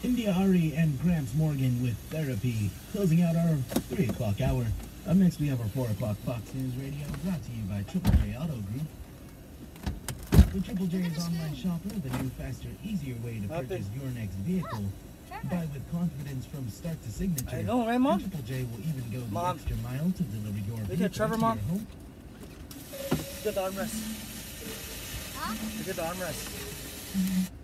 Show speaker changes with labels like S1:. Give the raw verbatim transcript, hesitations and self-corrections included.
S1: India Ari and Gramps Morgan with Therapy, closing out our three o'clock hour. Up next, we have our four o'clock Fox News Radio, brought to you by Triple J Auto Group. With Triple J's online shopper, the new, faster, easier way to purchase your next vehicle. Buy with confidence from start to signature.
S2: How you doing, right, Mom?
S1: Triple J will even go the
S2: Mom.
S1: extra mile to deliver your
S2: Look
S1: vehicle
S2: at Trevor,
S1: to
S2: Mom.
S1: your home.
S2: Look at the armrest. Huh? Look at the armrest.